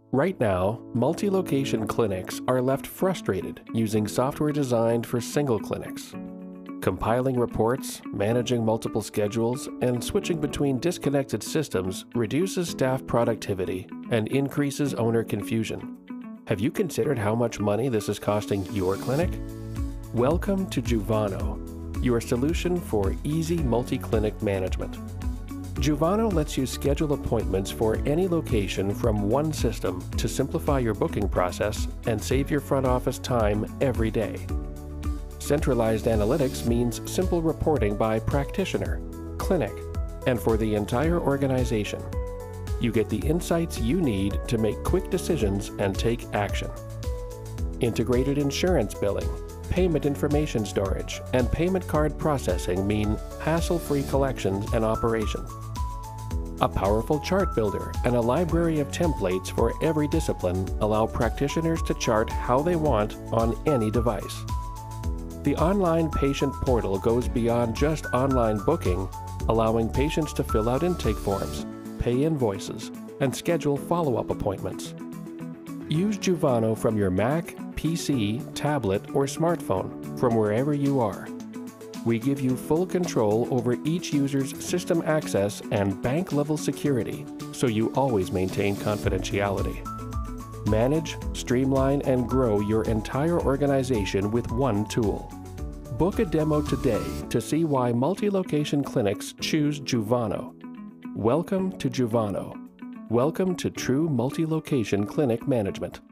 Right now, multi-location clinics are left frustrated using software designed for single clinics. Compiling reports, managing multiple schedules, and switching between disconnected systems reduces staff productivity and increases owner confusion. Have you considered how much money this is costing your clinic? Welcome to Juvano, your solution for easy multi-clinic management. Juvano lets you schedule appointments for any location from one system to simplify your booking process and save your front office time every day. Centralized analytics means simple reporting by practitioner, clinic, and for the entire organization. You get the insights you need to make quick decisions and take action. Integrated insurance billing, payment information storage, and payment card processing mean hassle-free collections and operations. A powerful chart builder and a library of templates for every discipline allow practitioners to chart how they want on any device. The online patient portal goes beyond just online booking, allowing patients to fill out intake forms, pay invoices, and schedule follow-up appointments. Use Juvano from your Mac, PC, tablet, or smartphone from wherever you are. We give you full control over each user's system access and bank-level security, so you always maintain confidentiality. Manage, streamline, and grow your entire organization with one tool. Book a demo today to see why multi-location clinics choose Juvano. Welcome to Juvano. Welcome to true multi-location clinic management.